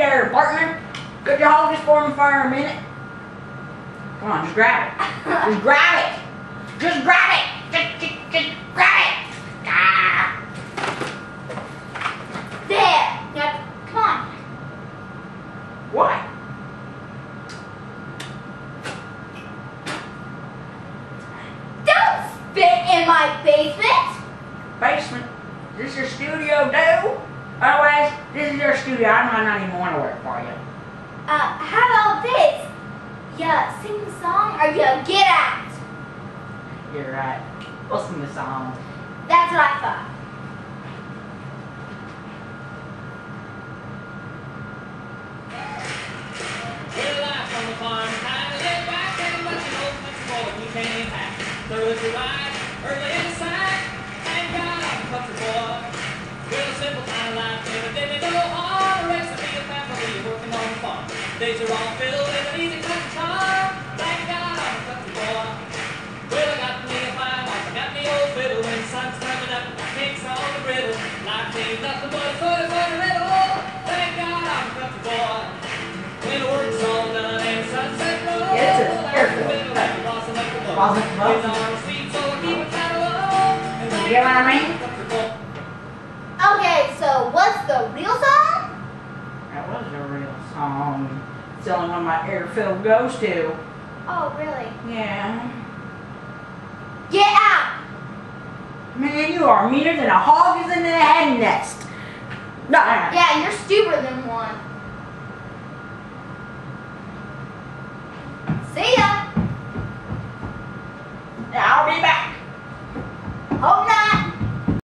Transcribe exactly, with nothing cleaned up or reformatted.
there, partner. Could you hold this for me for a minute? Come on, just grab it. Just grab it. Just grab it. Just, just, just grab it. Ah. There. Now, come on. What? Don't spit in my basement. Basement? Is this your studio, dude? Otherwise, this is your studio. I might not even want to work for you. Uh, how about this? You sing the song or you get out? You're right. We'll sing the song. That's what I thought. Well, life on the farm, kind of laid back, and much an old much more you can't hack. Thoroughly right, early inside, thank God I'm a country boy. Well, a simple kind of life, never did me no harm. Raised to be a family, working on the farm. Days are all filled with an easy country charm. Thank God I'm a country boy. Well, I got me a fine wife, I got me old fiddle. When the sun's coming up, my cakes on the griddle. Life ain't nothing but a sort of riddle. Thank God I'm a country boy. When the work's all done and sunset goes, Yeah, it's a airfield. You get what I mean? Okay, so what's the real song? That was a real song. It's the only one my airfield goes to. Oh, really? Yeah. Get out! Man, you are meaner than a hog is in a hen nest. No, no, no. Yeah, you're stupider than one. See ya! I'll be back. Hope not.